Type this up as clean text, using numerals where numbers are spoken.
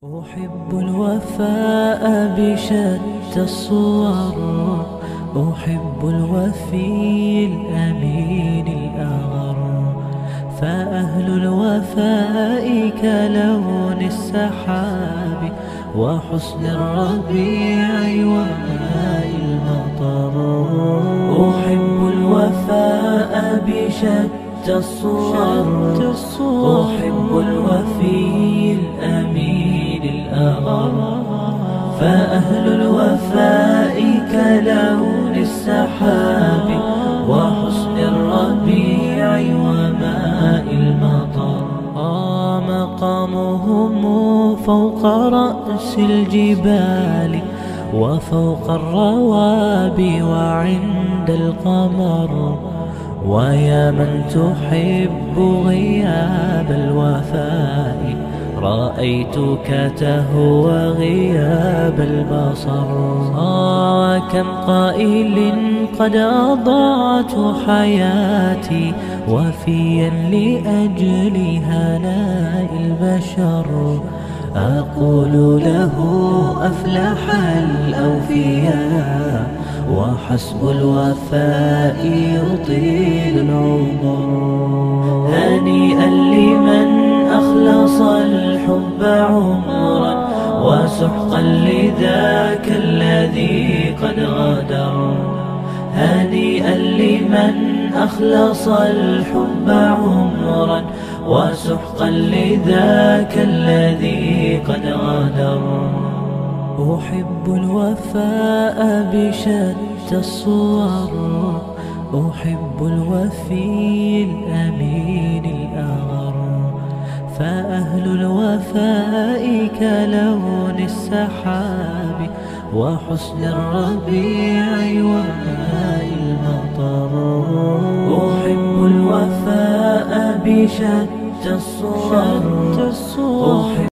أحب الوفاء بشتى الصور، أحب الوفي الأمين الأغر، فأهل الوفاء كلون السحاب وحسن الربيع وماء المطر. أحب الوفاء بشتى الصور، أحب الوفي الأمين الأغر، فأهل الوفاء كلون السحاب وحسن الربيع وماء المطر. مقامهم فوق رأس الجبال وفوق الروابي وعند القمر، ويا من تحب غياب الوفاء رأيتك تهوى غياب البصر. كم قائل قد أضعت حياتي وفيا لأجل هناء البشر، أقول له أفلح الأوفياء وحسب الوفاء يطيل العمر. هنيئا لمن أخلص الحب عمرا وسحقا لذاك الذي قد غدر. هنيئا لمن أخلص الحب عمرا وسحقا لذاك الذي قد غدر. أحب الوفاء بشتى الصور، أحب الوفي الأمين الأغر، فأهل الوفاء كلون السحاب وحسن الربيع وماء المطر. أحب الوفاء بشتى الصور،